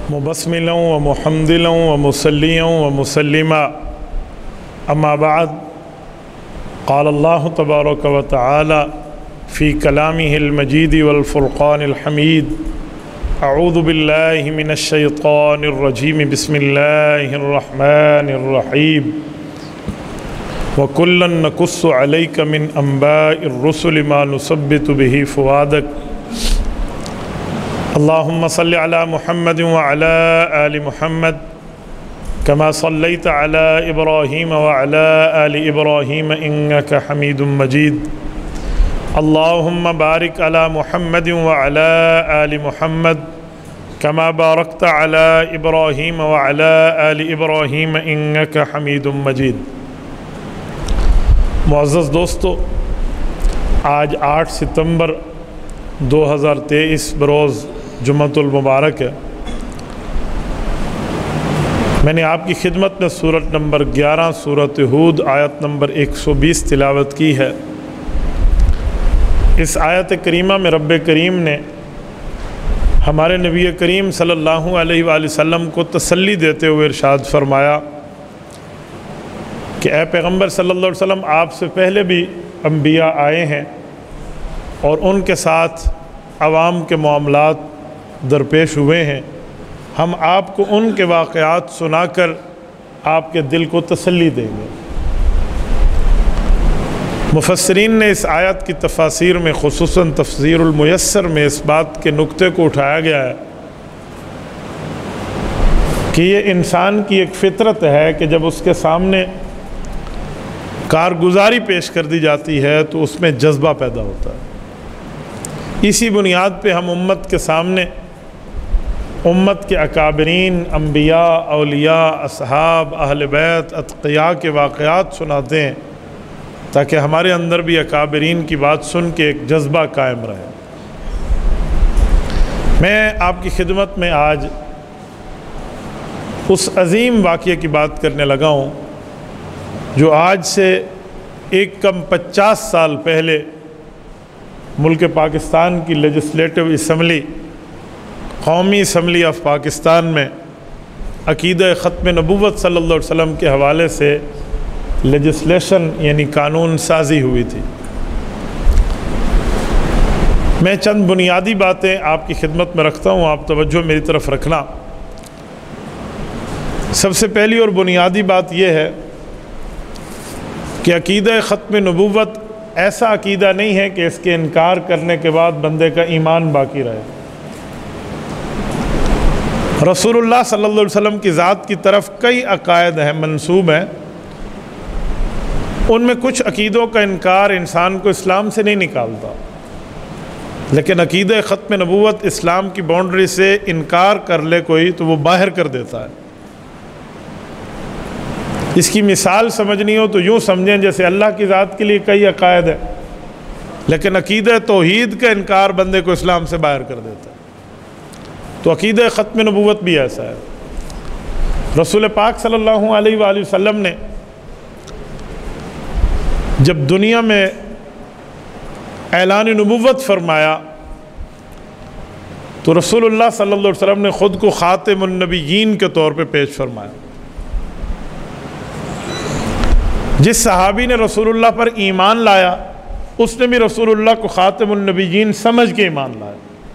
مبسملا ومحمدلا ومصليا ومسلما أما بعد قال الله تبارك وتعالى في كلامه المجيد والفرقان الحميد أعوذ بالله من الشيطان الرجيم بسم الله الرحمن الرحيم وكلا نقص عليك من أنباء الرسل ما نثبت به فؤادك اللهم صل على محمد وعلى آل محمد كما صليت على إبراهيم وعلى آل إبراهيم إنك حميد مجيد اللهم بارك على محمد وعلى آل محمد كما باركت على إبراهيم وعلى آل إبراهيم إنك حميد مجيد۔ معزز دوستو، آج 8 ستمبر 2023 بروز جمعۃ المبارک ہے۔ میں نے آپ کی خدمت میں سورت نمبر 11 سورۃ ہود آیت نمبر 120 تلاوت کی ہے۔ اس آیت کریمہ میں رب کریم نے ہمارے نبی کریم صلی اللہ علیہ وآلہ وسلم کو تسلی دیتے ہوئے ارشاد فرمایا کہ اے پیغمبر صلی اللہ علیہ وسلم، آپ سے پہلے بھی انبیاء آئے ہیں اور ان کے ساتھ عوام کے معاملات درپیش ہوئے ہیں۔ ہم آپ کو ان کے واقعات سنا کر آپ کے دل کو تسلی دیں گے۔ مفسرین نے اس آیت کی تفاسیر میں خصوصاً تفسیر المیسر میں اس بات کے نقطے کو اٹھایا گیا ہے کہ یہ انسان کی ایک فطرت ہے کہ جب اس کے سامنے کارگزاری پیش کر دی جاتی ہے تو اس میں جذبہ پیدا ہوتا ہے۔ اسی بنیاد پہ ہم امت کے سامنے امت کے اکابرین، انبیاء، اولیاء، اصحاب، اہل بیت، اتقیاء کے واقعات سناتے ہیں تاکہ ہمارے اندر بھی اکابرین کی بات سن کے ایک جذبہ قائم رہے۔ میں آپ کی خدمت میں آج اس عظیم واقعے کی بات کرنے لگا ہوں جو آج سے ایک کم 50 سال پہلے ملک پاکستان کی لیجسلیٹو اسمبلی، قومی اسمبلی آف پاکستان میں عقیدہ ختم نبوت صلی اللہ علیہ وسلم کے حوالے سے لیجسلیشن یعنی قانون سازی ہوئی تھی۔ میں چند بنیادی باتیں آپ کی خدمت میں رکھتا ہوں، آپ توجہ میری طرف رکھنا۔ سب سے پہلی اور بنیادی بات یہ ہے کہ عقیدہ ختم نبوت ایسا عقیدہ نہیں ہے کہ اس کے انکار کرنے کے بعد بندے کا ایمان باقی رہے۔ رسول اللہ صلی اللہ علیہ وسلم کی ذات کی طرف کئی عقائد ہیں، منسوب ہیں۔ ان میں کچھ عقیدوں کا انکار انسان کو اسلام سے نہیں نکالتا، لیکن عقیدہ ختم نبوت اسلام کی باؤنڈری سے انکار کر لے کوئی تو وہ باہر کر دیتا ہے۔ اس کی مثال سمجھنی ہو تو یوں سمجھیں جیسے اللہ کی ذات کے لیے کئی عقائد ہیں، لیکن عقیدہ توحید کا انکار بندے کو اسلام سے باہر کر دیتا ہے۔ تو عقیدہ ختم نبوت بھی ایسا ہے۔ رسول پاک صلی اللہ علیہ وآلہ وسلم نے جب دنیا میں اعلان نبوت فرمایا تو رسول اللہ صلی اللہ علیہ وسلم نے خود کو خاتم النبیین کے طور پہ پیش فرمایا۔ جس صحابی نے رسول اللہ پر ایمان لایا اس نے بھی رسول اللہ کو خاتم النبیین سمجھ کے ایمان لایا،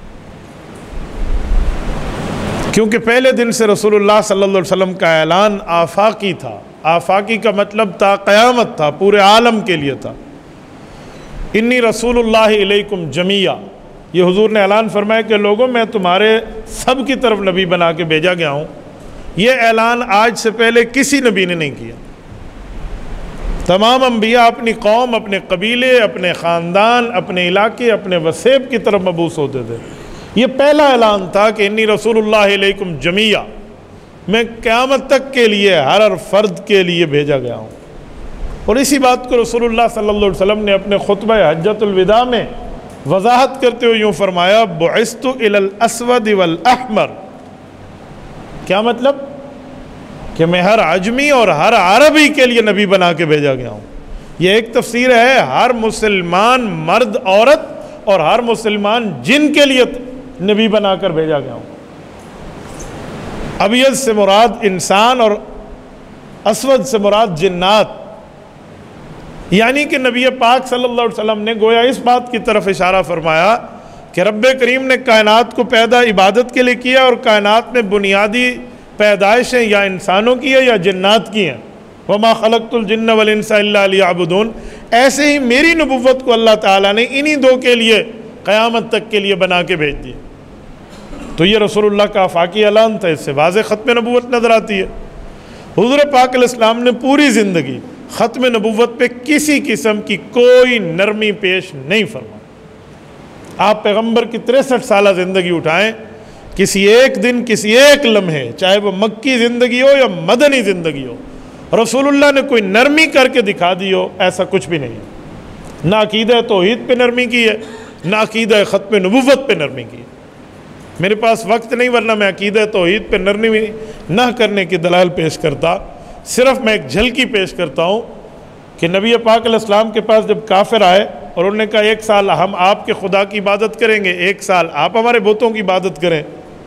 کیونکہ پہلے دن سے رسول اللہ صلی اللہ علیہ وسلم کا اعلان آفاقی تھا۔ آفاقی کا مطلب تھا قیامت تھا، پورے عالم کے لیے تھا۔ انی رسول اللہ علیکم جمیعا، یہ حضور نے اعلان فرمایا کہ لوگوں میں تمہارے سب کی طرف نبی بنا کے بھیجا گیا ہوں۔ یہ اعلان آج سے پہلے کسی نبی نے نہیں کیا۔ تمام انبیاء اپنی قوم، اپنے قبیلے، اپنے خاندان، اپنے علاقے، اپنے وسیب کی طرف مبعوث ہوتے تھے۔ یہ پہلا اعلان تھا کہ انی رسول اللہ علیکم جمیعا، میں قیامت تک کے لیے ہر فرد کے لیے بھیجا گیا ہوں۔ اور اسی بات کو رسول اللہ صلی اللہ علیہ وسلم نے اپنے خطبہ حجۃ الوداع میں وضاحت کرتے ہوئے یوں فرمایا، بعثت الی الاسود والاحمر۔ کیا مطلب؟ کہ میں ہر عجمی اور ہر عربی کے لیے نبی بنا کے بھیجا گیا ہوں۔ یہ ایک تفسیر ہے، ہر مسلمان مرد عورت اور ہر مسلمان جن کے لیے نبی بنا کر بھیجا گیا ہوں۔ ابیض سے مراد انسان اور اسود سے مراد جنات، یعنی کہ نبی پاک صلی اللہ علیہ وسلم نے گویا اس بات کی طرف اشارہ فرمایا کہ رب کریم نے کائنات کو پیدا عبادت کے لیے کیا، اور کائنات میں بنیادی پیدائشیں یا انسانوں کی ہیں یا جنات کی ہیں، وَمَا خَلَقْتُ الْجِنَّ وَالْإِنسَ إِلَّا لِيَعْبُدُونَ۔ ایسے ہی میری نبوت کو اللہ تعالیٰ نے انہی دو کے لیے قیامت تک کے لیے بنا کے بھیج دیا۔ تو یہ رسول اللہ کا آفاقی اعلان تھا، اس سے واضح ختم نبوت نظر آتی ہے۔ حضور پاک علیہ السلام نے پوری زندگی ختم نبوت پہ کسی قسم کی کوئی نرمی پیش نہیں فرمائی۔ آپ پیغمبر کی 63 سالہ زندگی اٹھائیں، کسی ایک دن، کسی ایک لمحے، چاہے وہ مکی زندگی ہو یا مدنی زندگی ہو، رسول اللہ نے کوئی نرمی کر کے دکھا دی ہو، ایسا کچھ بھی نہیں ہے۔ نہ عقیدہ توحید پہ نرمی کی ہے، نہ عقیدہ ختم نبوت پہ نرمی کی ہے۔ میرے پاس وقت نہیں، ورنہ میں عقیدہ توحید پہ نرمی نہ کرنے کی دلائل پیش کرتا، صرف میں ایک جھلکی پیش کرتا ہوں کہ نبی پاک علیہ السلام کے پاس جب کافر آئے اور انہوں نے کہا 1 سال ہم آپ کے خدا کی عبادت کریں گے، 1 سال آپ ہمارے بتوں کی عبادت کریں،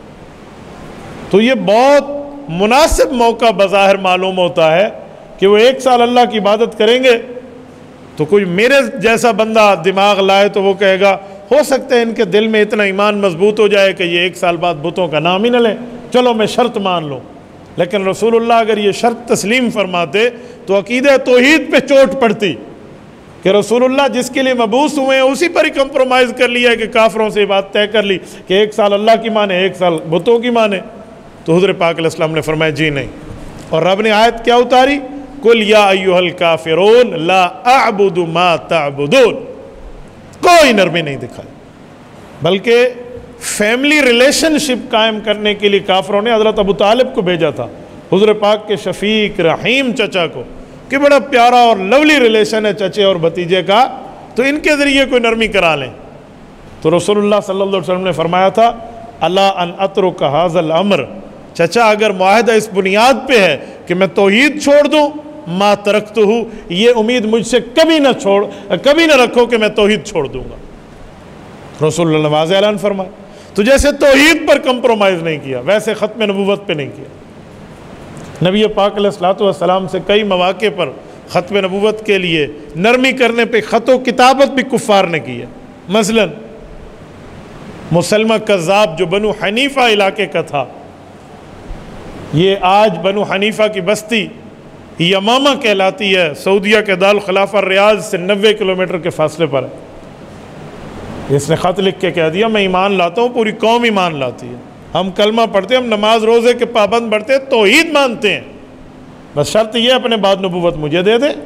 تو یہ بہت مناسب موقع بظاہر معلوم ہوتا ہے کہ وہ 1 سال اللہ کی عبادت کریں گے، تو کوئی میرے جیسا بندہ دماغ لائے تو وہ کہے گا ہو سکتا ہے ان کے دل میں اتنا ایمان مضبوط ہو جائے کہ یہ 1 سال بعد بتوں کا نام ہی نہ لیں، چلو میں شرط مان لوں۔ لیکن رسول اللہ اگر یہ شرط تسلیم فرماتے تو عقیدہ توحید پہ چوٹ پڑتی کہ رسول اللہ جس کے لیے مبعوث ہوئے ہیں اسی پر ہی کمپرومائز کر لیا ہے کہ کافروں سے یہ بات طے کر لی کہ 1 سال اللہ کی مانے، 1 سال بتوں کی مانے۔ تو حضور پاک علیہ السلام نے فرمایا جی نہیں، اور رب نے آیت کیا اتاری؟ قُلْ يَا أَيُّهَا الْكَافِرُونَ لَا أَعْبُدُ مَا تَعْبُدُونَ۔ کوئی نرمی نہیں دکھائی، بلکہ فیملی ریلیشن شپ قائم کرنے کے لیے کافروں نے حضرت ابو طالب کو بھیجا تھا، حضور پاک کے شفیق رحیم چچا کو، کہ بڑا پیارا اور لولی ریلیشن ہے چچے اور بھتیجے کا، تو ان کے ذریعے کوئی نرمی کرا لیں۔ تو رسول اللہ صلی اللہ علیہ وسلم نے فرمایا تھا الا ان اترک ھذا الامر، چچا اگر معاہدہ اس بنیاد پہ ہے کہ میں توحید چھوڑ دوں، ما ترکتہ، یہ امید مجھ سے کبھی نہ رکھو کہ میں توحید چھوڑ دوں گا۔ رسول اللہ نے واضح اعلان فرمایا۔ تو جیسے توحید پر کمپرومائز نہیں کیا، ویسے ختم نبوت پہ نہیں کیا۔ نبی پاک علیہ الصلوۃ والسلام سے کئی مواقع پر ختم نبوت کے لیے نرمی کرنے پہ خط و کتابت بھی کفار نے کی ہے۔ مثلا مسلمہ کذاب جو بنو حنیفہ علاقے کا تھا، یہ آج بنو حنیفہ کی بستی یمامہ کہلاتی ہے، سعودیہ کے دارالخلافہ ریاض سے 90 کلومیٹر کے فاصلے پر ہے۔ اس نے خط لکھ کے کہہ دیا میں ایمان لاتا ہوں، پوری قوم ایمان لاتی ہے، ہم کلمہ پڑھتے ہیں، ہم نماز روزے کے پابند بڑھتے ہیں، توحید مانتے ہیں، بس شرط یہ اپنے بعد نبوت مجھے دے دے۔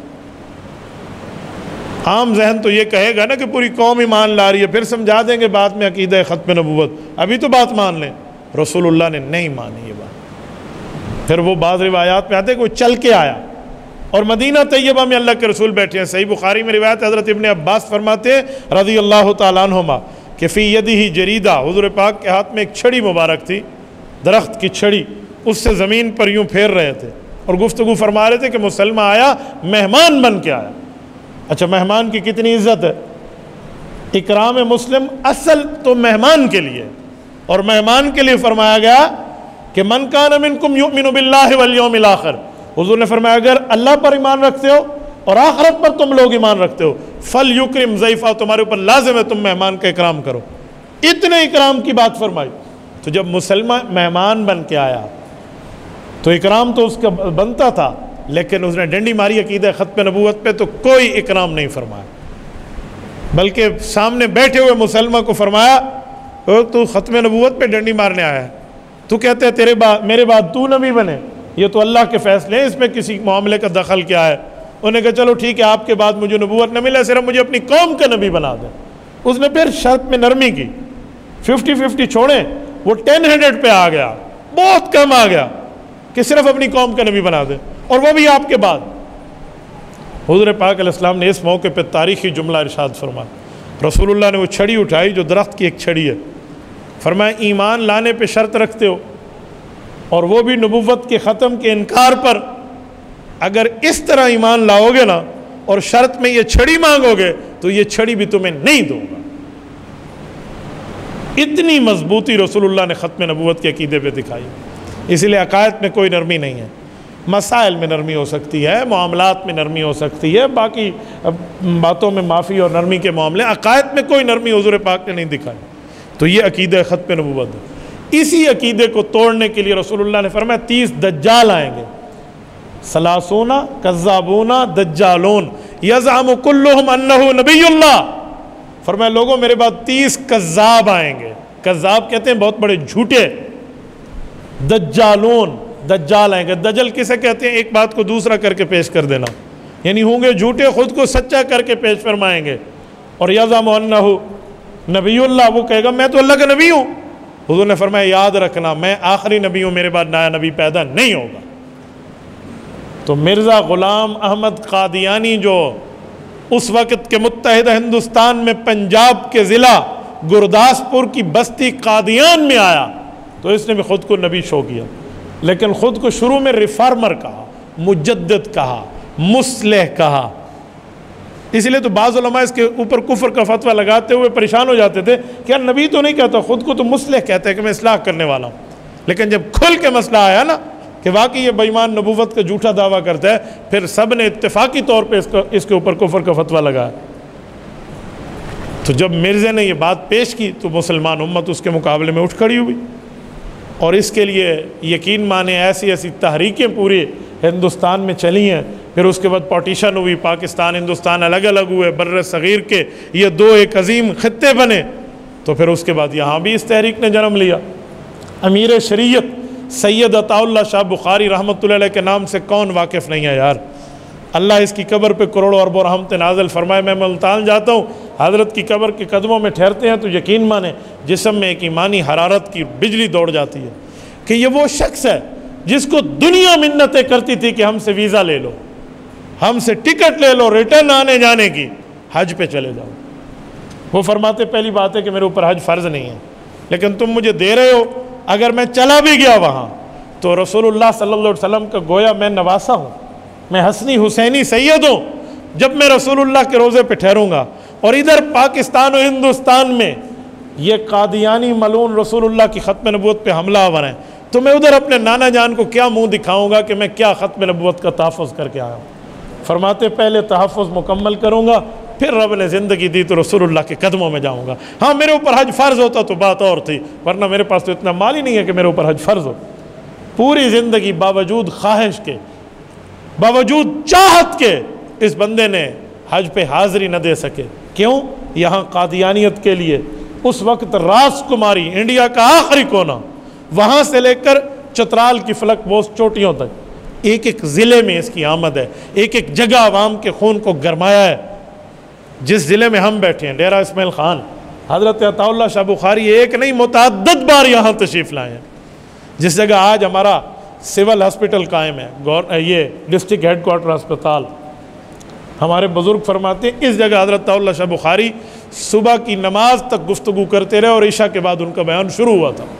عام ذہن تو یہ کہے گا نا کہ پوری قوم ایمان لا رہی ہے، پھر سمجھا دیں گے بعد میں عقیدہ ختم نبوت، ابھی تو بات مان لیں۔ رسول اللہ نے نہیں مانی یہ بات۔ پھر وہ بعض روایات میں آتے کہ وہ چل کے آیا، اور مدینہ طیبہ میں اللہ کے رسول بیٹھے ہیں۔ صحیح بخاری میں روایت حضرت ابن عباس فرماتے ہیں رضی اللہ تعالیٰ عنہما کہ فی یدہ جریدہ، حضور پاک کے ہاتھ میں ایک چھڑی مبارک تھی، درخت کی چھڑی، اس سے زمین پر یوں پھیر رہے تھے اور گفتگو فرما رہے تھے کہ مسلمہ آیا، مہمان بن کے آیا۔ اچھا مہمان کی کتنی عزت ہے، اکرام مسلم اصل تو مہمان کے لیے، اور مہمان کے لیے فرمایا گیا کہ من کان منکم یؤمن باللہ والیوم الآخر، حضور نے فرمایا اگر اللہ پر ایمان رکھتے ہو اور آخرت پر تم لوگ ایمان رکھتے ہو، فلیکرم ضیفہ، تمہارے اوپر لازم ہے تم مہمان کا اکرام کرو۔ اتنے اکرام کی بات فرمائی۔ تو جب مسلمان مہمان بن کے آیا تو اکرام تو اس کا بنتا تھا، لیکن اس نے ڈنڈی ماری عقیدہ ختم نبوت پہ، تو کوئی اکرام نہیں فرمایا، بلکہ سامنے بیٹھے ہوئے مسلمہ کو فرمایا تو ختم نبوت پہ ڈنڈی مارنے آیا ہے، تو کہتے ہیں میرے بعد تو نبی بنے، یہ تو اللہ کے فیصلے ہیں، اس میں کسی معاملے کا دخل کیا ہے؟ انہوں نے کہا چلو ٹھیک ہے، آپ کے بعد مجھے نبوت نہ ملے، صرف مجھے اپنی قوم کا نبی بنا دیں۔ اس نے پھر شرط میں نرمی کی، 50-50 چھوڑیں، وہ 10-100 پہ آ گیا، بہت کم آ گیا کہ صرف اپنی قوم کا نبی بنا دیں، اور وہ بھی آپ کے بعد۔ حضور پاک علیہ السلام نے اس موقع پہ تاریخی جملہ ارشاد فرمایا۔ رسول اللہ نے وہ چھڑی اٹھائی جو درخت کی ایک چھڑی ہے، فرمایا ایمان لانے پہ شرط رکھتے ہو، اور وہ بھی نبوت کے ختم کے انکار پر، اگر اس طرح ایمان لاؤ گے نا اور شرط میں یہ چھڑی مانگو گے تو یہ چھڑی بھی تمہیں نہیں دوں گا۔ اتنی مضبوطی رسول اللہ نے ختم نبوت کے عقیدے پہ دکھائی۔ اس لیے عقائد میں کوئی نرمی نہیں ہے. مسائل میں نرمی ہو سکتی ہے، معاملات میں نرمی ہو سکتی ہے، باقی باتوں میں معافی اور نرمی کے معاملے. عقائد میں کوئی نرمی حضور پاک نے نہیں دکھائی. تو یہ عقیدہ ختم نبوت ہے. اسی عقیدے کو توڑنے کے لیے رسول اللہ نے فرمایا 30 دجال آئیں گے. ثلاثون کذابون دجالون یزعم کلہم انہ نبی اللہ. فرمایا لوگوں میرے بعد 30 کذاب آئیں گے. کذاب کہتے ہیں بہت بڑے جھوٹے. دجالون، دجال آئیں گے. دجل کسے کہتے ہیں؟ ایک بات کو دوسرا کر کے پیش کر دینا، یعنی ہوں گے جھوٹے، خود کو سچا کر کے پیش فرمائیں گے. اور یزعم انہ نبی اللہ، وہ کہے گا میں تو اللہ کا نبی ہوں. حضور نے فرمایا یاد رکھنا میں آخری نبی ہوں، میرے بعد نیا نبی پیدا نہیں ہوگا. تو مرزا غلام احمد قادیانی جو اس وقت کے متحدہ ہندوستان میں پنجاب کے ضلع گرداسپور کی بستی قادیان میں آیا، تو اس نے بھی خود کو نبی شو کیا، لیکن خود کو شروع میں ریفارمر کہا، مجدد کہا، مصلح کہا. اس لیے تو بعض علماء اس کے اوپر کفر کا فتویٰ لگاتے ہوئے پریشان ہو جاتے تھے کہ یار نبی تو نہیں کہتا، خود کو تو مصلح کہتا ہے کہ میں اصلاح کرنے والا ہوں. لیکن جب کھل کے مسئلہ آیا نا کہ واقعی یہ بے ایمان نبوت کا جھوٹا دعویٰ کرتا ہے، پھر سب نے اتفاقی طور پہ اس کے اوپر کفر کا فتویٰ لگایا. تو جب مرزا نے یہ بات پیش کی تو مسلمان امت اس کے مقابلے میں اٹھ کھڑی ہوئی. اور اس کے لیے یقین مانیں ایسی ایسی تحریکیں پورے ہندوستان میں چلی ہیں. پھر اس کے بعد پارٹیشن ہوئی، پاکستان ہندوستان الگ الگ ہوئے، بر صغیر کے یہ دو ایک عظیم خطے بنے. تو پھر اس کے بعد یہاں بھی اس تحریک نے جنم لیا. امیر شریعت سید عطا اللہ شاہ بخاری رحمۃ اللہ علیہ کے نام سے کون واقف نہیں ہے یار. اللہ اس کی قبر پہ کروڑوں اربوں رحمت نازل فرمائے. میں ملتان جاتا ہوں، حضرت کی قبر کے قدموں میں ٹھہرتے ہیں تو یقین مانیں جسم میں ایک ایمانی حرارت کی بجلی دوڑ جاتی ہے کہ یہ وہ شخص ہے جس کو دنیا منتیں کرتی تھی کہ ہم سے ویزا لے لو، ہم سے ٹکٹ لے لو ریٹرن آنے جانے کی، حج پہ چلے جاؤ. وہ فرماتے پہلی بات ہے کہ میرے اوپر حج فرض نہیں ہے، لیکن تم مجھے دے رہے ہو، اگر میں چلا بھی گیا وہاں تو رسول اللہ صلی اللہ علیہ وسلم کا گویا میں نواسا ہوں، میں حسنی حسینی سید ہوں. جب میں رسول اللہ کے روزے پہ ٹھہروں گا اور ادھر پاکستان و ہندوستان میں یہ قادیانی ملعون رسول اللہ کی ختم نبوت پہ حملہ آور ہیں، تو میں ادھر اپنے نانا جان کو کیا منہ دکھاؤں گا کہ میں کیا ختم نبوت کا تحفظ کر کے آیا ہوں. فرماتے پہلے تحفظ مکمل کروں گا، پھر رب نے زندگی دی تو رسول اللہ کے قدموں میں جاؤں گا. ہاں میرے اوپر حج فرض ہوتا تو بات اور تھی، ورنہ میرے پاس تو اتنا مال ہی نہیں ہے کہ میرے اوپر حج فرض ہو. پوری زندگی باوجود خواہش کے، باوجود چاہت کے اس بندے نے حج پہ حاضری نہ دے سکے. کیوں؟ یہاں قادیانیت کے لیے اس وقت راس کماری انڈیا کا آخری کونا، وہاں سے لے کر چترال کی فلک بوس چوٹیوں تک ایک ایک ضلع میں اس کی آمد ہے، ایک ایک جگہ عوام کے خون کو گرمایا ہے. جس ضلع میں ہم بیٹھے ہیں ڈیرہ اسماعیل خان، حضرت عطا اللہ شاہ بخاری ایک نہیں متعدد بار یہاں تشریف لائے ہیں. جس جگہ آج ہمارا سول ہاسپٹل قائم ہے، یہ ڈسٹرکٹ ہیڈ کوارٹر ہسپتال، ہمارے بزرگ فرماتے ہیں اس جگہ حضرت عطا اللہ شاہ بخاری صبح کی نماز تک گفتگو کرتے رہے اور عشاء کے بعد ان کا بیان شروع ہوا تھا.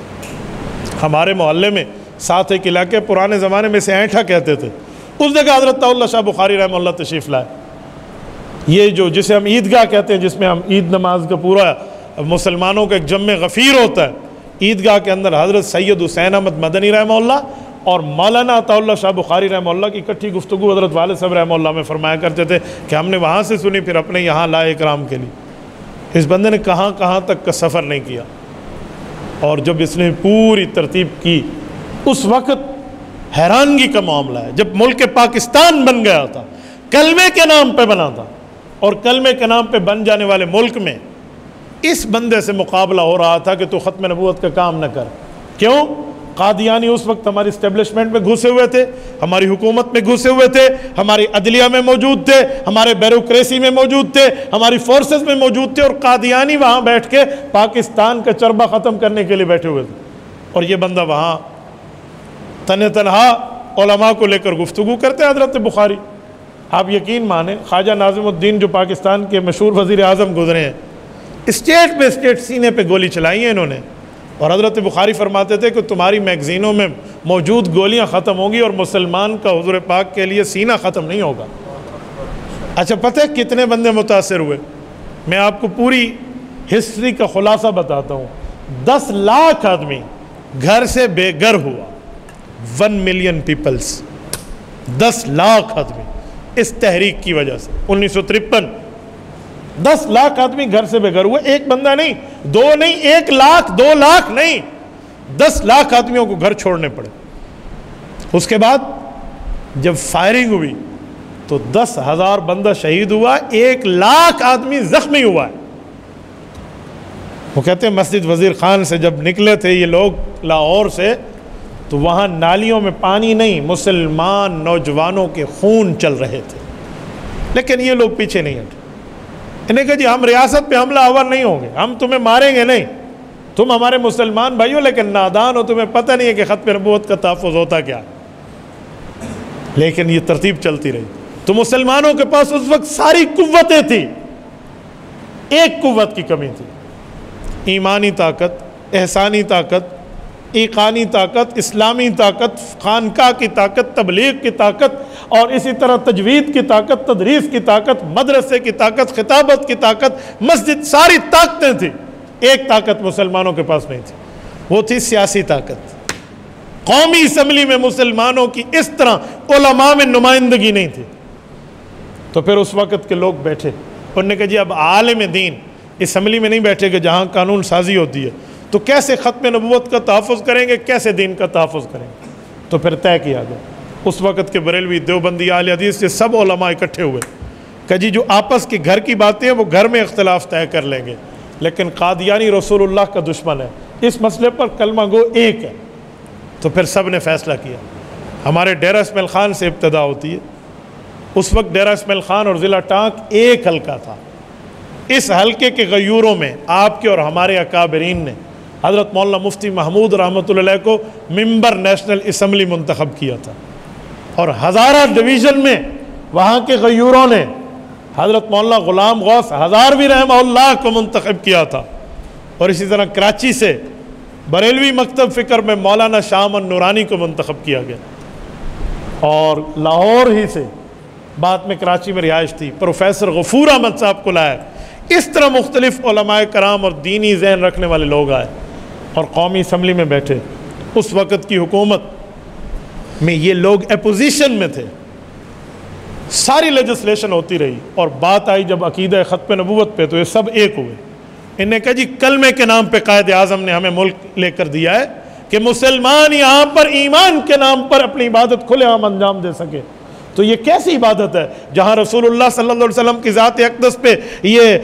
ہمارے محلے میں ساتھ ایک علاقے پرانے زمانے میں سے اینٹھا کہتے تھے، اس جگہ حضرت عطا اللہ شاہ بخاری رحمہ اللہ تشریف لائے. یہ جو جسے ہم عیدگاہ کہتے ہیں، جس میں ہم عید نماز کا پورا مسلمانوں کا ایک جمع غفیر ہوتا ہے، عیدگاہ کے اندر حضرت سید حسین احمد مدنی رحمہ اللہ اور مولانا عطا اللہ شاہ بخاری رحمہ اللہ کی اکٹھی گفتگو حضرت والد صاحب رحمہ اللہ میں فرمایا کرتے تھے کہ ہم نے وہاں سے سنی، پھر اپنے یہاں لائے اکرام کے لیے. اس بندے نے کہاں کہاں تک کا سفر نہیں کیا. اور جب اس نے پوری ترتیب کی، اس وقت حیرانگی کا معاملہ ہے جب ملک پاکستان بن گیا تھا، کلمے کے نام پہ بنا تھا، اور کلمے کے نام پہ بن جانے والے ملک میں اس بندے سے مقابلہ ہو رہا تھا کہ تو ختم نبوت کا کام نہ کر. کیوں؟ قادیانی اس وقت ہماری اسٹیبلشمنٹ میں گھسے ہوئے تھے، ہماری حکومت میں گھسے ہوئے تھے، ہماری عدلیہ میں موجود تھے، ہمارے بیوروکریسی میں موجود تھے، ہماری فورسز میں موجود تھے، اور قادیانی وہاں بیٹھ کے پاکستان کا چربہ ختم کرنے کے لیے بیٹھے ہوئے تھے. اور یہ بندہ وہاں تنہا علماء کو لے کر گفتگو کرتے حضرت بخاری. آپ یقین مانیں خواجہ ناظم الدین جو پاکستان کے مشہور وزیر اعظم گزرے ہیں، اسٹیٹ پہ اسٹیٹ سینے پہ گولی چلائی ہیں انہوں نے، اور حضرت بخاری فرماتے تھے کہ تمہاری میگزینوں میں موجود گولیاں ختم ہوں گی اور مسلمان کا حضور پاک کے لیے سینہ ختم نہیں ہوگا. اچھا پتہ ہے کتنے بندے متاثر ہوئے؟ میں آپ کو پوری ہسٹری کا خلاصہ بتاتا ہوں. 10 لاکھ آدمی گھر سے بے گھر ہوا. 1 ملین پیپلز، 10 لاکھ آدمی اس تحریک کی وجہ سے 1953 10 لاکھ آدمی گھر سے بے گھر ہوئے. ایک بندہ نہیں، 2 نہیں، 1 لاکھ 2 لاکھ نہیں، 10 لاکھ آدمیوں کو گھر چھوڑنے پڑے. اس کے بعد جب فائرنگ ہوئی تو 10,000 بندہ شہید ہوا، 1 لاکھ آدمی زخمی ہوا ہے. وہ کہتے ہیں مسجد وزیر خان سے جب نکلے تھے یہ لوگ لاہور سے، تو وہاں نالیوں میں پانی نہیں، مسلمان نوجوانوں کے خون چل رہے تھے. لیکن یہ لوگ پیچھے نہیں ہٹے. انہیں کہا جی ہم ریاست پہ حملہ آور نہیں ہوں گے، ہم تمہیں ماریں گے نہیں، تم ہمارے مسلمان بھائی ہو لیکن نادان ہو، تمہیں پتہ نہیں ہے کہ ختم نبوت کا تحفظ ہوتا کیا. لیکن یہ ترتیب چلتی رہی. تو مسلمانوں کے پاس اس وقت ساری قوتیں تھیں، ایک قوت کی کمی تھی، ایمانی طاقت، احسانی طاقت، ایقانی طاقت، اسلامی طاقت، خانقاہ کی طاقت، تبلیغ کی طاقت، اور اسی طرح تجوید کی طاقت، تدریس کی طاقت، مدرسے کی طاقت، خطابت کی طاقت، مسجد، ساری طاقتیں تھیں. ایک طاقت مسلمانوں کے پاس نہیں تھی، وہ تھی سیاسی طاقت. قومی اسمبلی میں مسلمانوں کی اس طرح علماء میں نمائندگی نہیں تھی. تو پھر اس وقت کے لوگ بیٹھے، انہوں نے کہا جی اب عالم دین اسمبلی میں نہیں بیٹھے گا جہاں قانون سازی ہوتی ہے، تو کیسے ختم نبوت کا تحفظ کریں گے، کیسے دین کا تحفظ کریں گے. تو پھر طے کیا گیا. اس وقت کے بریلوی، دیوبندی، اہل حدیث سے سب علماء اکٹھے ہوئے کہ جی جو آپس کے گھر کی باتیں ہیں وہ گھر میں اختلاف طے کر لیں گے، لیکن قادیانی رسول اللہ کا دشمن ہے، اس مسئلے پر کلمہ گو ایک ہے. تو پھر سب نے فیصلہ کیا. ہمارے ڈیرہ اسماعیل خان سے ابتدا ہوتی ہے. اس وقت ڈیرہ اسماعیل خان اور ضلع ٹانک ایک حلقہ تھا. اس حلقے کے غیوروں میں آپ کے اور ہمارے اکابرین نے حضرت مولانا مفتی محمود رحمۃ اللہ علیہ کو ممبر نیشنل اسمبلی منتخب کیا تھا، اور ہزارہ ڈویژن میں وہاں کے غیوروں نے حضرت مولانا غلام غوث ہزاروی رحمہ اللہ کو منتخب کیا تھا. اور اسی طرح کراچی سے بریلوی مکتب فکر میں مولانا شاہ امن نورانی کو منتخب کیا گیا. اور لاہور ہی سے بعد میں کراچی میں رہائش تھی، پروفیسر غفور احمد صاحب کو لایا. اس طرح مختلف علماء کرام اور دینی ذہن رکھنے والے لوگ آئے اور قومی اسمبلی میں بیٹھے. اس وقت کی حکومت میں یہ لوگ اپوزیشن میں تھے. ساری لیجسلیشن ہوتی رہی، اور بات آئی جب عقیدہ ختم نبوت پہ تو یہ سب ایک ہوئے. انہیں کہا جی کلمے کے نام پہ قائد اعظم نے ہمیں ملک لے کر دیا ہے کہ مسلمان یہاں پر ایمان کے نام پر اپنی عبادت کھلے عام انجام دے سکے. تو یہ کیسی عبادت ہے جہاں رسول اللہ صلی اللہ علیہ وسلم کی ذات اقدس پہ یہ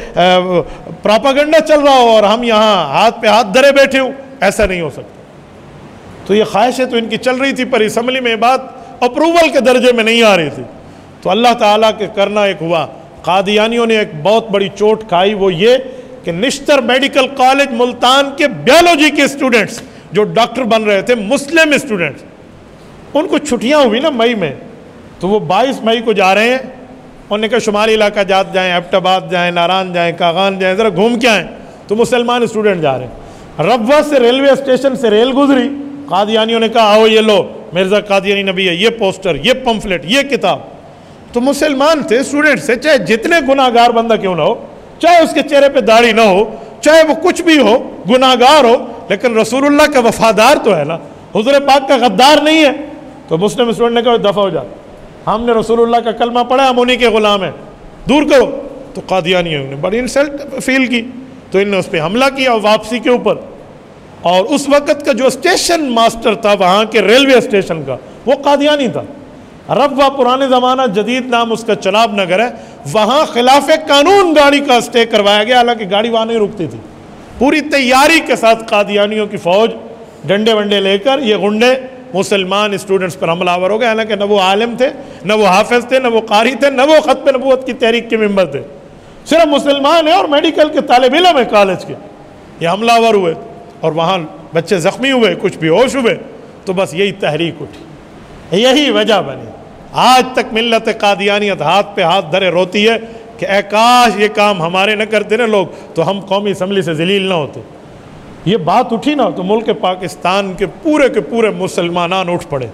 پراپاگنڈا چل رہا ہو اور ہم یہاں ہاتھ پہ ہاتھ دھرے بیٹھے ہوں؟ ایسا نہیں ہو سکتا. تو یہ خواہشیں تو ان کی چل رہی تھی، پر اسمبلی میں بات اپروول کے درجے میں نہیں آ رہی تھی. تو اللہ تعالیٰ کے کرنا ایک ہوا. قادیانیوں نے ایک بہت بڑی چوٹ کھائی، وہ یہ کہ نشتر میڈیکل کالج ملتان کے بیولوجی کے اسٹوڈنٹس جو ڈاکٹر بن رہے تھے، مسلم اسٹوڈنٹس، ان کو چھٹیاں ہوئی نا مئی میں، تو وہ 22 مئی کو جا رہے ہیں. انہوں نے کہا شمالی علاقہ جات جائیں، ایبٹ آباد جائیں، ناران جائیں، کاغان جائیں، ذرا گھوم کے آئیں. تو مسلمان اسٹوڈنٹ جا رہے ہیں. ربوہ سے ریلوے اسٹیشن سے ریل گزری. قادیانیوں نے کہا آؤ یہ لو، مرزا قادیانی نبی ہے، یہ پوسٹر، یہ پمفلٹ، یہ کتاب. تو مسلمان تھے، اسٹوڈنٹ سے، چاہے جتنے گناہ گار بندہ کیوں نہ ہو، چاہے اس کے چہرے پہ داڑھی نہ ہو، چاہے وہ کچھ بھی ہو، گناہ گار ہو، لیکن رسول اللہ کا وفادار تو ہے نا، حضور پاک کا غدار نہیں ہے. تو مسلم اسٹوڈنٹ نے کہا دفع ہو جا، ہم نے رسول اللہ کا کلمہ پڑھا، ہم انہی کے غلام ہیں، دور کرو. تو قادیانیوں نے بڑی انسلٹ فیل کی، تو انہوں نے اس پہ حملہ کیا واپسی کے اوپر. اور اس وقت کا جو اسٹیشن ماسٹر تھا وہاں کے ریلوے اسٹیشن کا، وہ قادیانی تھا. ربوہ پرانے زمانہ، جدید نام اس کا چناب نگر ہے. وہاں خلاف قانون گاڑی کا اسٹے کروایا گیا، حالانکہ گاڑی وہاں نہیں رکتی تھی. پوری تیاری کے ساتھ قادیانیوں کی فوج ڈنڈے ونڈے لے کر یہ غنڈے مسلمان اسٹوڈنٹس پر حملہ آور ہو گئے. حالانکہ نہ وہ عالم تھے، نہ وہ حافظ تھے، نہ وہ قاری تھے، نہ وہ ختم نبوت کی تحریک کے ممبر تھے، صرف مسلمان ہیں اور میڈیکل کے طالب علم ہیں کالج کے. یہ حملہ آور ہوئے اور وہاں بچے زخمی ہوئے، کچھ بے ہوش ہوئے. تو بس یہی تحریک اٹھی، یہی وجہ بنی. آج تک ملت قادیانیت ہاتھ پہ ہاتھ دھرے روتی ہے کہ اے کاش یہ کام ہمارے نہ کرتے نا لوگ، تو ہم قومی اسمبلی سے ذلیل نہ ہوتے. یہ بات اٹھی نا تو ملک پاکستان کے پورے مسلمانان اٹھ پڑے.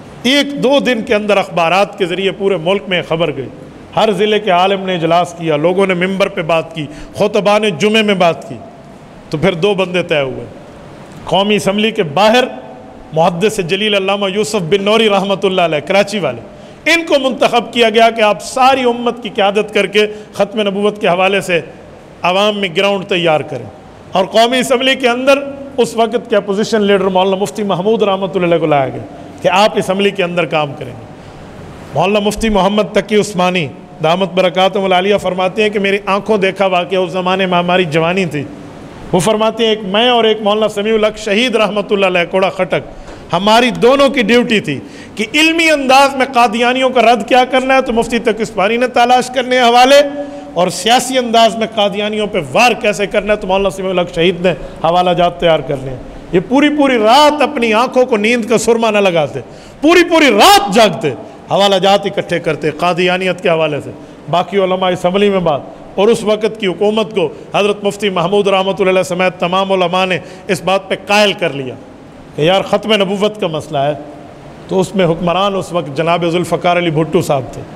1-2 دن کے اندر اخبارات کے ذریعے پورے ملک میں خبر گئی. ہر ضلع کے عالم نے اجلاس کیا، لوگوں نے ممبر پہ بات کی، خطباء نے جمعے میں بات کی. تو پھر 2 بندے طے ہوئے. قومی اسمبلی کے باہر محدث جلیل علامہ یوسف بن نوری رحمۃ اللہ علیہ کراچی والے، ان کو منتخب کیا گیا کہ آپ ساری امت کی قیادت کر کے ختم نبوت کے حوالے سے عوام میں گراؤنڈ تیار کریں. اور قومی اسمبلی کے اندر اس وقت کے اپوزیشن لیڈر مولانا مفتی محمود رحمۃ اللہ علیہ کو لایا گیا کہ آپ اسمبلی کے اندر کام کریں گے. مولانا مفتی محمد تقی عثمانی دامت برکاتہم العالیہ فرماتے ہیں کہ میری آنکھوں دیکھا واقعہ اس زمانے میں ہماری جوانی تھی. وہ فرماتے ہیں ایک میں اور ایک مولانا سمیع الحق شہید رحمۃ اللہ علیہ کوڑا خٹک، ہماری دونوں کی ڈیوٹی تھی کہ علمی انداز میں قادیانیوں کا رد کیا کرنا ہے تو مفتی تقی عثمانی نے تلاش کرنے حوالے، اور سیاسی انداز میں قادیانیوں پہ وار کیسے کرنا ہے تو مولانا سمیع الحق شہید نے حوالہ جات تیار کرنے ہیں. یہ پوری رات اپنی آنکھوں کو نیند کا سرما نہ لگاتے، پوری رات جاگتے، حوالہ جات اکٹھے کرتے قادیانیت کے حوالے سے. باقی علماء اسمبلی میں بات، اور اس وقت کی حکومت کو حضرت مفتی محمود رحمۃ اللہ علیہ سمیت تمام علماء نے اس بات پہ قائل کر لیا کہ یار ختم نبوت کا مسئلہ ہے. تو اس میں حکمران اس وقت جناب ذوالفقار علی بھٹو صاحب تھے.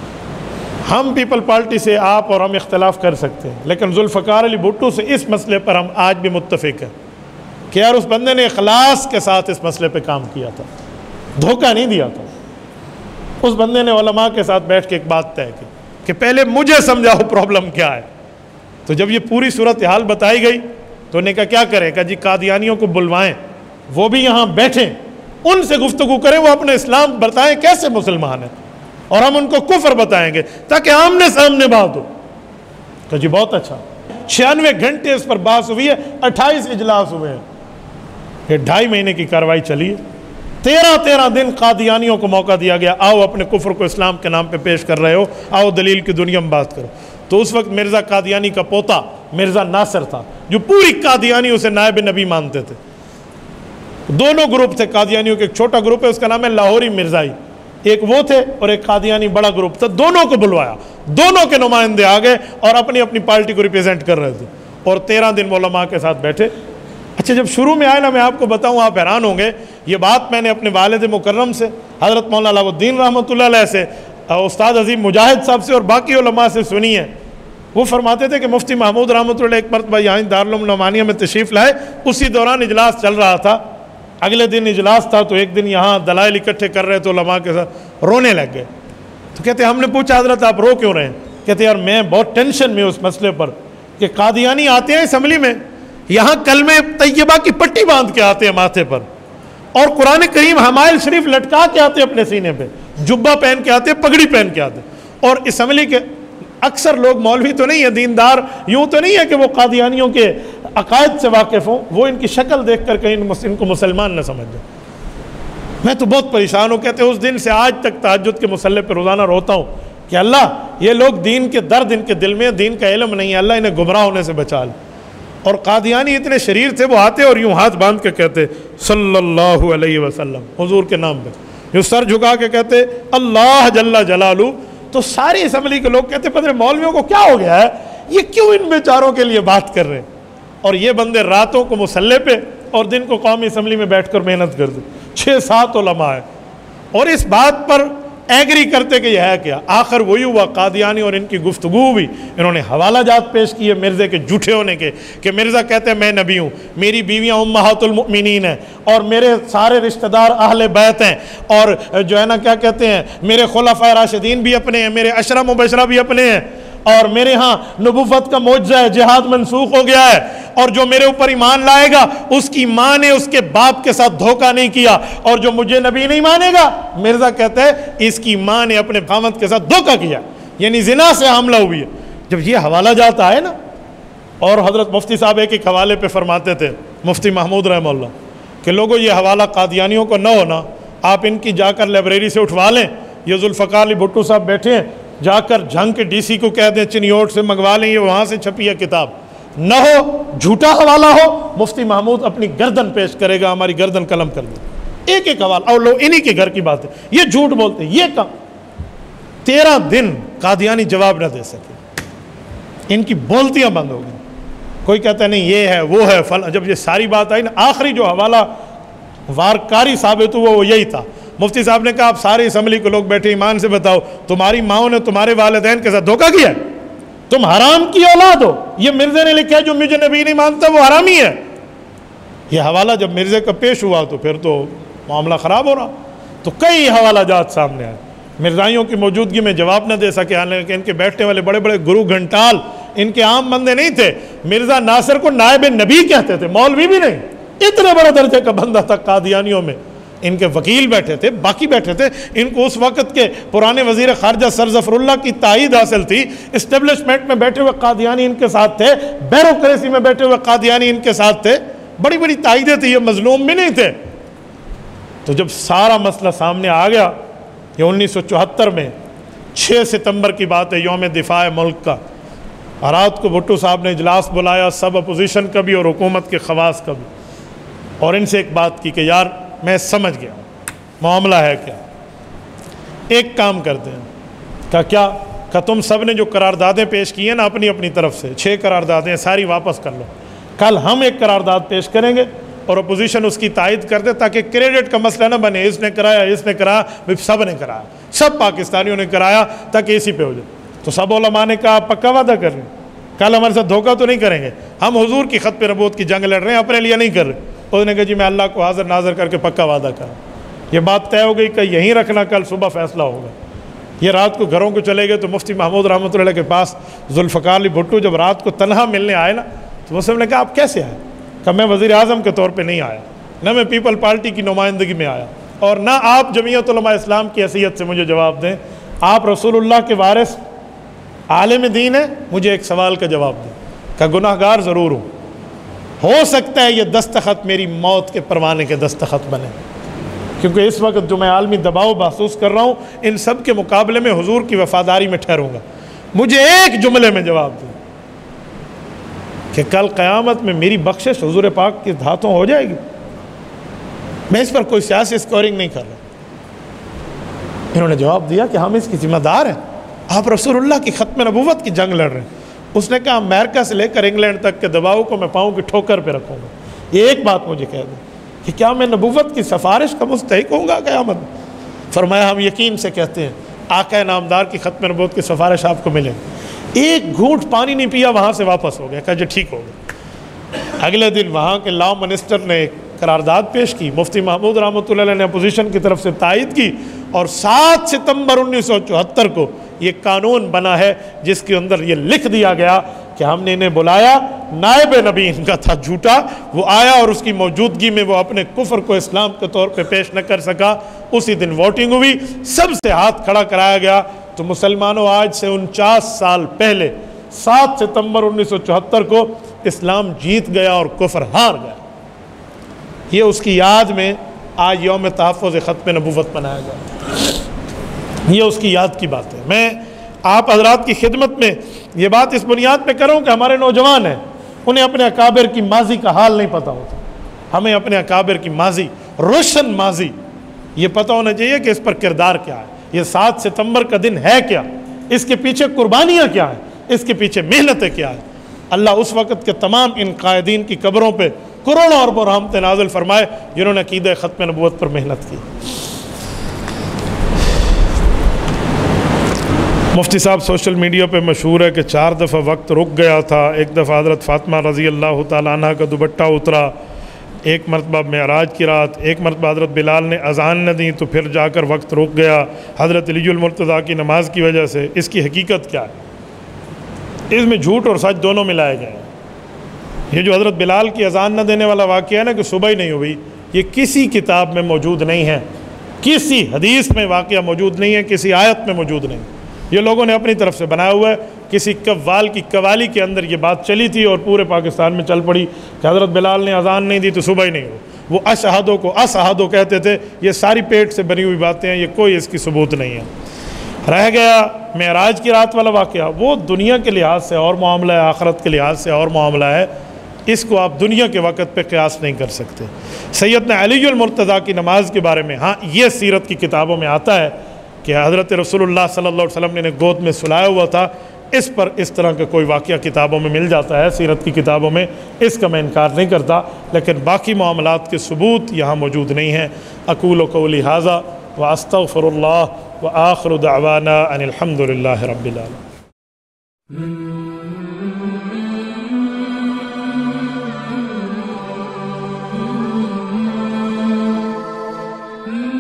ہم پیپل پارٹی سے آپ اور ہم اختلاف کر سکتے ہیں، لیکن ذوالفقار علی بھٹو سے اس مسئلے پر ہم آج بھی متفق ہیں کہ یار اس بندے نے اخلاص کے ساتھ اس مسئلے پہ کام کیا تھا، دھوکہ نہیں دیا تھا. اس بندے نے علماء کے ساتھ بیٹھ کے ایک بات طے کی کہ پہلے مجھے سمجھاؤ پرابلم کیا ہے. تو جب یہ پوری صورتحال بتائی گئی تو انہوں نے کہا کیا کریں، کہا جی قادیانیوں کو بلوائیں، وہ بھی یہاں بیٹھیں، ان سے گفتگو کریں، وہ اپنے اسلام بتائیں کیسے مسلمان ہیں، اور ہم ان کو کفر بتائیں گے تاکہ آمنے سامنے بات ہو. تو جی بہت اچھا. 96 گھنٹے اس پر بحث ہوئی ہے، 28 اجلاس ہوئے ہیں. یہ 2.5 مہینے کی کارروائی چلی ہے. 13 دن قادیانیوں کو موقع دیا گیا، آؤ اپنے کفر کو اسلام کے نام پہ پیش کر رہے ہو، آؤ دلیل کی دنیا میں بات کرو. تو اس وقت مرزا قادیانی کا پوتا مرزا ناصر تھا جو پوری قادیانی اسے نائب نبی مانتے تھے. دونوں گروپ تھے قادیانیوں کے، ایک چھوٹا گروپ ہے اس کا نام ہے لاہوری مرزائی، ایک وہ تھے اور ایک قادیانی بڑا گروپ تھا. دونوں کو بلوایا، دونوں کے نمائندے آ گئے اور اپنی اپنی پارٹی کو ریپرزینٹ کر رہے تھے، اور 13 دن علماء کے ساتھ بیٹھے. اچھا جب شروع میں آئے نا، میں آپ کو بتاؤں آپ حیران ہوں گے، یہ بات میں نے اپنے والد مکرم سے حضرت مولانا علاء الدین رحمۃ اللہ علیہ سے، استاد عظیم مجاہد صاحب سے اور باقی علماء سے سنی ہے. وہ فرماتے تھے کہ مفتی محمود رحمۃ اللہ ایک مرتبہ یہاں دارالعلوم نعمانیہ میں تشریف لائے، اسی دوران اجلاس چل رہا تھا. اگلے دن اجلاس تھا تو ایک دن یہاں دلائل اکٹھے کر رہے تو علماء کے ساتھ رونے لگ گئے. تو کہتے ہم نے پوچھا حضرت آپ رو کیوں رہے ہیں؟ کہتے یار میں بہت ٹینشن میں اس مسئلے پر کہ قادیانی آتے ہیں اسمبلی میں، یہاں کلمہ طیبہ کی پٹی باندھ کے آتے ہیں ماتھے پر، اور قرآن کریم حمائل شریف لٹکا کے آتے ہیں اپنے سینے پہ، جبہ پہن کے آتے ہیں، پگڑی پہن کے آتے ہیں. اور اسمبلی کے اکثر لوگ مولوی تو نہیں ہے، دیندار یوں تو نہیں ہے کہ وہ قادیانیوں کے عقائد سے واقف ہوں، وہ ان کی شکل دیکھ کر کہیں ان کو مسلمان نہ سمجھ جائے. میں تو بہت پریشان ہوں. کہتے اس دن سے آج تک تہجد کے مصلی پہ روزانہ روتا ہوں کہ اللہ یہ لوگ دین کے درد ان کے دل میں، دین کا علم نہیں ہے، اللہ انہیں گمراہ ہونے سے بچا لے. اور قادیانی اتنے شریر تھے، وہ آتے اور یوں ہاتھ باندھ کے کہتے صلی اللہ علیہ وسلم حضور کے نام پہ، یوں سر جھکا کے کہتے اللہ جل جلالہ. تو ساری اسمبلی کے لوگ کہتے پتہ نہیں مولویوں کو کیا ہو گیا ہے، یہ کیوں ان بیچاروں کے لیے بات کر رہے ہیں. اور یہ بندے راتوں کو مصلی پہ اور دن کو قومی اسمبلی میں بیٹھ کر محنت کرتے. 6-7 علماء ہیں اور اس بات پر ایگری کرتے کہ یہ ہے کیا. آخر وہی ہوا، قادیانی اور ان کی گفتگو بھی، انہوں نے حوالہ جات پیش کیے مرزے کے جھوٹے ہونے کے کہ مرزا کہتے ہیں میں نبی ہوں، میری بیویاں امہات المؤمنین ہیں، اور میرے سارے رشتہ دار اہل بیت ہیں، اور جو ہے نا کیا کہتے ہیں میرے خلفائے راشدین بھی اپنے ہیں، میرے عشرہ مبشرہ بھی اپنے ہیں، اور میرے ہاں نبوت کا معجزہ ہے، جہاد منسوخ ہو گیا ہے، اور جو میرے اوپر ایمان لائے گا اس کی ماں نے اس کے باپ کے ساتھ دھوکہ نہیں کیا، اور جو مجھے نبی نہیں مانے گا مرزا کہتا ہے اس کی ماں نے اپنے خاوند کے ساتھ دھوکہ کیا، یعنی زنا سے حاملہ ہوئی ہے. جب یہ حوالہ جاتا ہے نا، اور حضرت مفتی صاحب ایک حوالے پہ فرماتے تھے مفتی محمود رحمہ اللہ کہ لوگوں یہ حوالہ قادیانیوں کو نہ ہونا، آپ ان کی جا کر لائبریری سے اٹھوا لیں. یہ ذوالفقار علی بھٹو صاحب بیٹھے ہیں، جا کر جھنگ کے ڈی سی کو کہہ دیں چنیوٹ سے منگوا لیں، یہ وہاں سے چھپی ہے کتاب. نہ ہو جھوٹا حوالہ ہو، مفتی محمود اپنی گردن پیش کرے گا، ہماری گردن قلم کر دے. ایک حوالہ، اور لوگ انہی کے گھر کی بات ہے، یہ جھوٹ بولتے ہیں، یہ کام. 13 دن قادیانی جواب نہ دے سکے، ان کی بولتیاں بند ہو گئی. کوئی کہتا ہے نہیں یہ ہے وہ ہے فلاں. جب یہ ساری بات آئی نا، آخری جو حوالہ وارکاری ثابت ہوا وہ یہی تھا. مفتی صاحب نے کہا آپ سارے اسمبلی کے لوگ بیٹھے ایمان سے بتاؤ تمہاری ماؤں نے تمہارے والدین کے ساتھ دھوکہ کیا ہے، تم حرام کی اولاد ہو. یہ مرزے نے لکھا ہے جو مجھے نبی نہیں مانتا وہ حرامی ہے. یہ حوالہ جب مرزے کا پیش ہوا تو پھر تو معاملہ خراب ہو رہا. تو کئی حوالہ جات سامنے آئے. مرزائیوں کی موجودگی میں جواب نہ دے سکے، حالانکہ ان کے بیٹھنے والے بڑے بڑے گرو گھنٹال ان کے عام بندے نہیں تھے. مرزا ناصر کو نائب نبی کہتے تھے، مولوی بھی نہیں. اتنے بڑے درجے کا بندہ تھا. قادیانیوں میں ان کے وکیل بیٹھے تھے، باقی بیٹھے تھے. ان کو اس وقت کے پرانے وزیر خارجہ سر ظفر اللہ کی تائید حاصل تھی. اسٹیبلشمنٹ میں بیٹھے ہوئے قادیانی ان کے ساتھ تھے، بیوروکریسی میں بیٹھے ہوئے قادیانی ان کے ساتھ تھے. بڑی بڑی تائیدیں تھیں، یہ مظلوم بھی نہیں تھے. تو جب سارا مسئلہ سامنے آ گیا، یہ 1974 میں 6 ستمبر کی بات ہے، یوم دفاع ملک کا. رات کو بھٹو صاحب نے اجلاس بلایا، سب اپوزیشن کا بھی اور حکومت کے خواص کا بھی، اور ان سے ایک بات کی کہ یار میں سمجھ گیا معاملہ ہے کیا، ایک کام کرتے ہیں. کیا کہ تم سب نے جو قراردادیں پیش کی ہیں نا اپنی اپنی طرف سے، 6 قراردادیں ساری واپس کر لو. کل ہم ایک قرارداد پیش کریں گے اور اپوزیشن اس کی تائید کر دے، تاکہ کریڈٹ کا مسئلہ نہ بنے اس نے کرایا اس نے کرایا. سب نے کرایا، سب پاکستانیوں نے کرایا، تاکہ اسی پہ ہو جائے. تو سب علماء نے کہا پکا وعدہ کر رہے ہیں کل ہمارے ساتھ دھوکہ تو نہیں کریں گے، ہم حضور کی خط پہ نبوت کی جنگ لڑ رہے ہیں، اپنے لیے نہیں کر رہے. اس نے کہا جی میں اللہ کو حاضر ناظر کر کے پکا وعدہ کرا. یہ بات طے ہو گئی کہ یہیں رکھنا، کل صبح فیصلہ ہوگا. یہ رات کو گھروں کو چلے گئے. تو مفتی محمود رحمۃ اللہ کے پاس ذوالفقار علی بھٹو جب رات کو تنہا ملنے آئے نا، تو مسلم نے کہا آپ کیسے آئے؟ کہ میں وزیر اعظم کے طور پہ نہیں آیا، نہ میں پیپل پارٹی کی نمائندگی میں آیا، اور نہ آپ جمعیت علماء اسلام کی حیثیت سے مجھے جواب دیں. آپ رسول اللہ کے وارث عالم دین ہیں، مجھے ایک سوال کا جواب دیں. کہ گناہ گار ضرور ہوں، ہو سکتا ہے یہ دستخط میری موت کے پروانے کے دستخط بنے، کیونکہ اس وقت جو میں عالمی دباؤ محسوس کر رہا ہوں ان سب کے مقابلے میں حضور کی وفاداری میں ٹھہروں گا. مجھے ایک جملے میں جواب دیں کہ کل قیامت میں میری بخشش حضور پاک کے ہاتھوں ہو جائے گی. میں اس پر کوئی سیاسی اسکورنگ نہیں کر رہا. انہوں نے جواب دیا کہ ہم اس کی ذمہ دار ہیں، آپ رسول اللہ کی ختم نبوت کی جنگ لڑ رہے ہیں. اس نے کہا امریکہ سے لے کر انگلینڈ تک کے دباؤ کو میں پاؤں کی ٹھوکر پہ رکھوں گا. یہ ایک بات مجھے کہہ دیں کہ کیا میں نبوت کی سفارش کا مستحق ہوں گا قیامت میں؟ فرمایا ہم یقین سے کہتے ہیں آقا نامدار کی ختم نبوت کی سفارش آپ کو ملے. ایک گھونٹ پانی نہیں پیا، وہاں سے واپس ہو گیا. کہا جی ٹھیک ہو گیا. اگلے دن وہاں کے لا منسٹر نے ایک قرارداد پیش کی، مفتی محمود رحمۃ اللہ علیہ نے اپوزیشن کی طرف سے تائید کی، اور 7 ستمبر 1974 کو یہ قانون بنا ہے جس کے اندر یہ لکھ دیا گیا کہ ہم نے انہیں بلایا، نائب نبی ان کا تھا جھوٹا، وہ آیا اور اس کی موجودگی میں وہ اپنے کفر کو اسلام کے طور پہ پیش نہ کر سکا. اسی دن ووٹنگ ہوئی، سب سے ہاتھ کھڑا کرایا گیا. تو مسلمانوں آج سے 49 سال پہلے 7 ستمبر 1974 کو اسلام جیت گیا اور کفر ہار گیا. یہ اس کی یاد میں آج یوم تحفظ ختم نبوت منایا گیا. یہ اس کی یاد کی بات ہے. میں آپ حضرات کی خدمت میں یہ بات اس بنیاد پہ کروں کہ ہمارے نوجوان ہیں، انہیں اپنے اکابر کی ماضی کا حال نہیں پتہ ہوتا. ہمیں اپنے اکابر کی ماضی، روشن ماضی، یہ پتہ ہونا چاہیے کہ اس پر کردار کیا ہے. یہ 7 ستمبر کا دن ہے کیا، اس کے پیچھے قربانیاں کیا ہیں، اس کے پیچھے محنتیں کیا ہیں. اللہ اس وقت کے تمام ان قائدین کی قبروں پہ کروڑوں اربوں رحمتیں نازل فرمائے جنہوں نے عقیدہ ختم نبوت پر محنت کی. مفتی صاحب سوشل میڈیا پہ مشہور ہے کہ 4 دفعہ وقت رک گیا تھا. ایک دفعہ حضرت فاطمہ رضی اللہ تعالیٰ عنہ کا دوپٹہ اترا، ایک مرتبہ معراج کی رات، ایک مرتبہ حضرت بلال نے اذان نہ دی تو پھر جا کر وقت رک گیا حضرت علی المرتضیٰ کی نماز کی وجہ سے. اس کی حقیقت کیا ہے؟ اس میں جھوٹ اور سچ دونوں ملائے گئے ہیں. یہ جو حضرت بلال کی اذان نہ دینے والا واقعہ ہے نا کہ صبح ہی نہیں ہوئی، یہ کسی کتاب میں موجود نہیں ہے، کسی حدیث میں واقعہ موجود نہیں ہے، کسی آیت میں موجود نہیں. یہ لوگوں نے اپنی طرف سے بنایا ہوا ہے. کسی قوال کی قوالی کے اندر یہ بات چلی تھی اور پورے پاکستان میں چل پڑی کہ حضرت بلال نے اذان نہیں دی تو صبح ہی نہیں ہو. وہ اشہدوں کو اسہدو کہتے تھے. یہ ساری پیٹ سے بنی ہوئی باتیں ہیں، یہ کوئی اس کی ثبوت نہیں ہے. رہ گیا معراج کی رات والا واقعہ، وہ دنیا کے لحاظ سے اور معاملہ ہے، آخرت کے لحاظ سے اور معاملہ ہے. اس کو آپ دنیا کے وقت پہ قیاس نہیں کر سکتے. سیدنا علی المرتضیٰ کی نماز کے بارے میں ہاں یہ سیرت کی کتابوں میں آتا ہے کہ حضرت رسول اللہ صلی اللہ علیہ وسلم نے گود میں سلایا ہوا تھا. اس پر اس طرح کا کوئی واقعہ کتابوں میں مل جاتا ہے، سیرت کی کتابوں میں، اس کا میں انکار نہیں کرتا، لیکن باقی معاملات کے ثبوت یہاں موجود نہیں ہیں. اقول قولی ھذا واستغفر اللہ وآخر دعوانا ان الحمد للہ رب العالمین. ہے